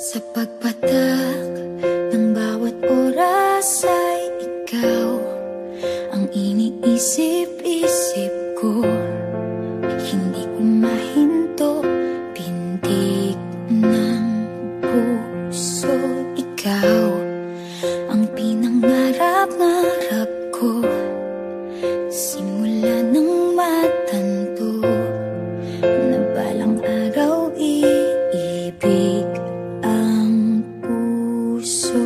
Sa pagpatak ng bawat oras ay ikaw ang iniisip-isip ko. Hindi ko mahinto, pintig ng puso. Ikaw ang pinangarap-ngarap ko, simula ng matanto na balang araw iibig ang puso.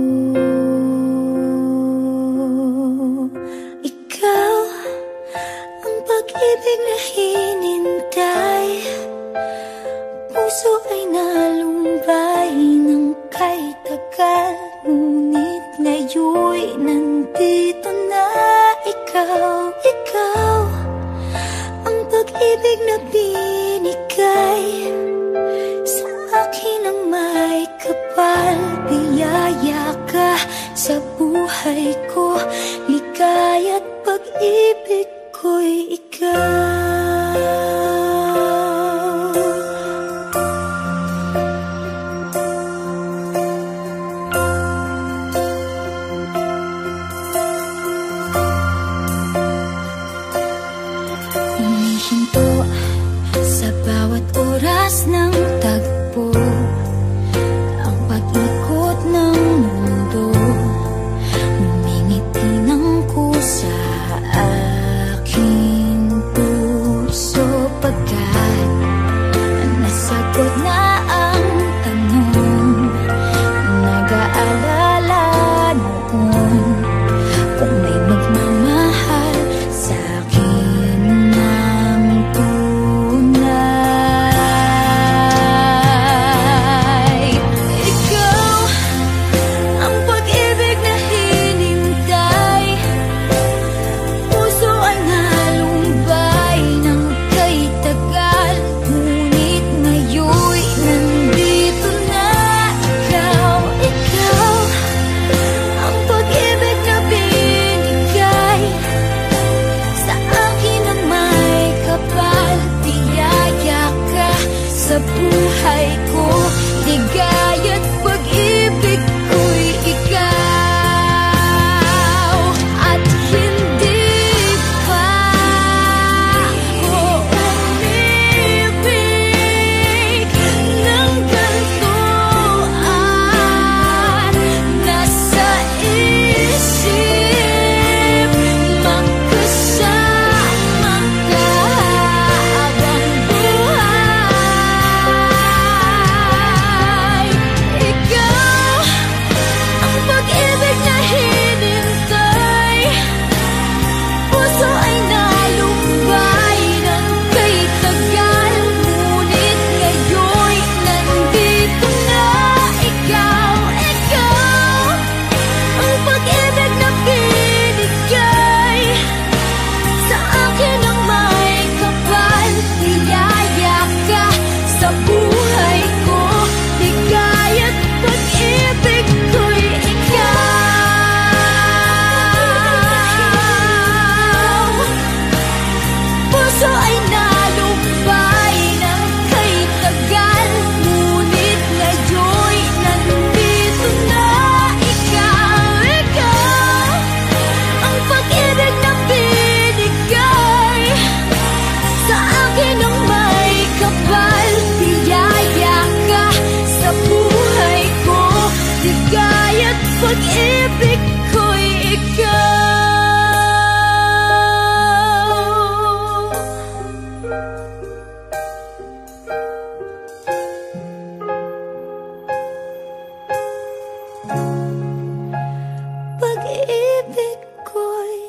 Ikaw ang pag-ibig na hinintay, puso ay nalumbay ng kay tagal, ngunit ngayon'y nandito na ikaw. Ikaw ang pag-ibig na binigay sa akin ang may kapal. Biyaya ka sa buhay ko, ligaya't pag-ibig ko'y ikaw. Humihinto sa bawat oras ng tagpo, ang pag-ikot ng mundo, ngumingiti ng kusa aking puso. Pagkat nasagot na ang tanong, nag-aalala noon kung may magmamahal sa akin ng tunay. Ikaw ang pag-ibig na hinintay, puso ay nalumbay ng kay tagal, ngunit ngayon'y nandito na ikaw. Ikaw ang pag-ibig na binigay sa akin ang may kapal. Biyaya ka sa buhay ko, ligaya't pag-ibig ko'y ikaw. At hindi pa ako umibig ng ganito, at nasa isip magkasama ka habang buhay. Ikaw ang pag-ibig na hinintay, puso ay nalumbay ng kay tagal, ngunit ngayon'y nandito na ikaw. Ikaw ang pag-ibig na binigay sa akin ang may kapal. Biyaya ka sa buhay ko, ligaya't pag-ibig ko'y ikaw. Puso ay nalumbay ng kay tagal, ngunit ngayon'y nandito na ikaw. Ikaw ang pag-ibig na binigay sa akin ang may kapal. Biyaya ka sa buhay ko, ligaya't pag-ibig ko'y ikaw. Pag-ibig ko'y